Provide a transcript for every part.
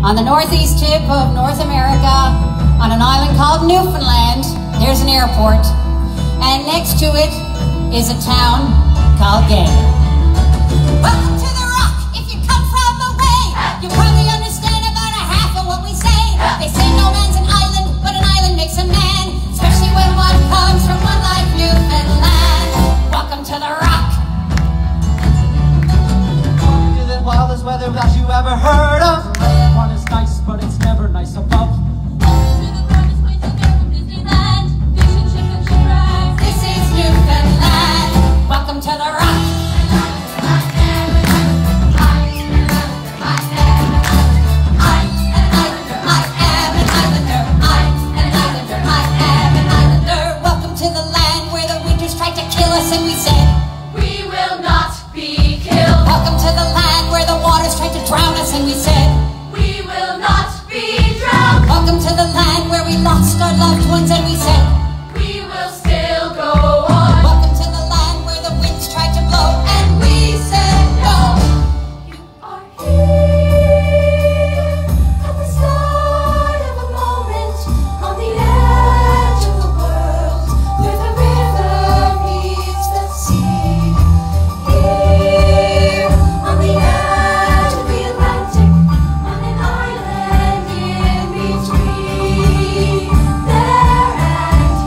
On the northeast tip of North America, on an island called Newfoundland, there's an airport, and next to it is a town called Gay. Welcome to the Rock. If you come from away, you probably understand about a half of what we say. They say no man's an island, but an island makes a man, especially when one comes from one like Newfoundland. Welcome to the Rock. To the wildest weather that you ever heard of. One is nice, but it's never nice above. This is Newfoundland. Welcome to the Rock. And we said, we will not be killed. Welcome to the land where the waters tried to drown us, and we said, we will not be drowned. Welcome to the land where we lost our loved ones, and we said, we will still go on. Welcome to the land where the winds tried to blow, and we said, no. You are here at the start of a moment on the edge of the world, where the river meets the sea. Here on the edge of the Atlantic, on an island in between there and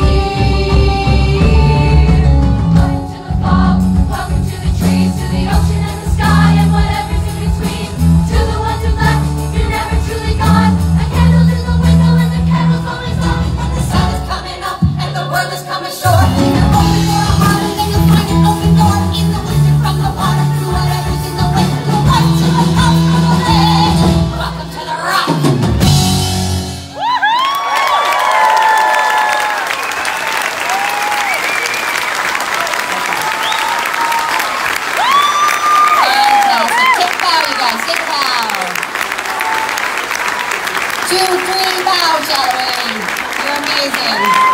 here. Welcome to the fog, welcome to the trees, to the ocean and the sky and whatever's in between. To the ones who left, you're never truly gone. A candle's in the window and the candle's always on. And the sun is coming up and the world is coming short. You're open for a heart and you'll find an open door. In the winter from the water, through whatever's in the way. You'll right to the top of the land. Welcome to the Rock. Fantastic. Take a bow, you guys. Take a bow. 2, 3, bow, shall we? You're amazing.